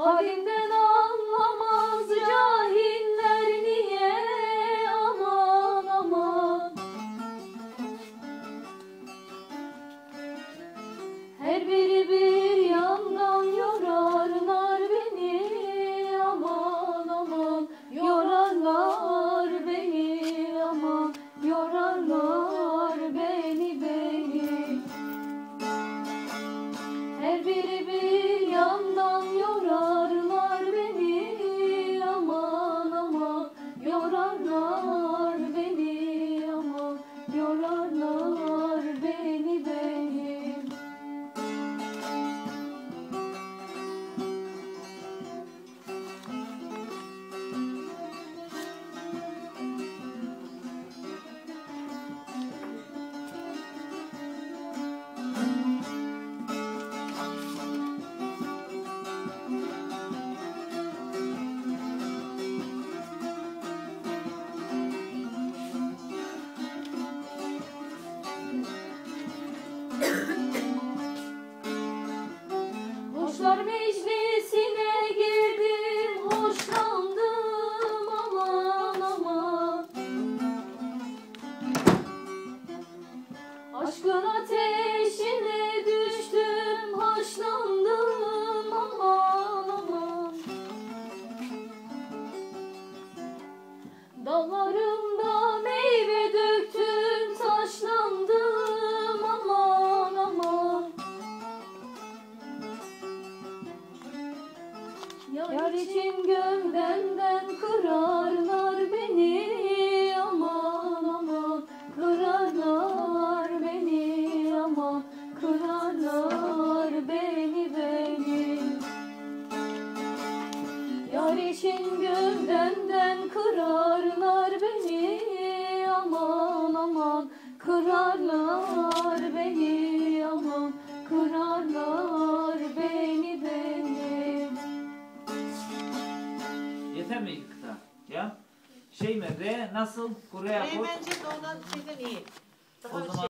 Halinden anlamaz cahiller niye, aman aman. Her biri bir yandan yorarlar beni, aman aman. Yorarlar beni, aman, yorarlar beni beni. Her biri bir yandan yorarlar beni, aman aman. Yorarlar beni, aman, yorarlar beni beni. Hoşlar meclisine girdim, hoşlandım, aman aman. Aşkın ateşine düştüm, haşlandım, aman aman. Dallarımda meyve döktüm, taşlandım, aman aman. Yar için gövdemden kırarlar beni, aman aman. Kırarlar beni, aman, kırarlar beni beni. Yar için gövdemden kırarlar beni, aman aman. Kırarlar beni, aman, kırarlar beni beni. Yeter mi iki kıta? Ya? Şey mi? Re nasıl? Kore akor? Bence de ondan şeyden iyi. O zaman